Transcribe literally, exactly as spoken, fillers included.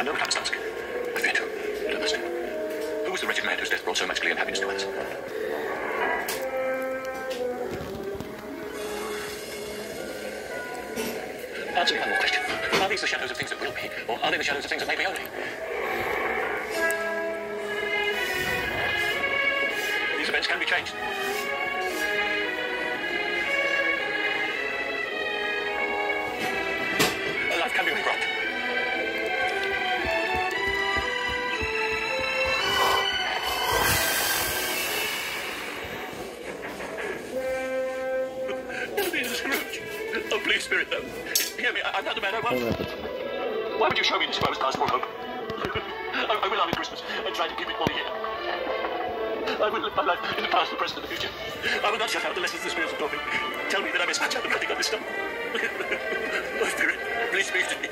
I know what I must ask. I fear too, but I must. Who was the wretched man whose death brought so much glee and happiness to others? Answer me one more question. Are these the shadows of things that will be, or are they the shadows of things that may be only? These events can be changed. Life can be rewrote. Ebenezer Scrooge. Oh, please, Spirit, no. Hear me, I, I'm not the man I was. Why would you show me this if I was past all hope? I, I will have it Christmas and try to keep it all year. I will live my life in the past, the present, and the future. I will not shut out the lessons the spirits have taught me. Tell me that I may scratch out the writing on this stone. Oh, Spirit, please speak to me.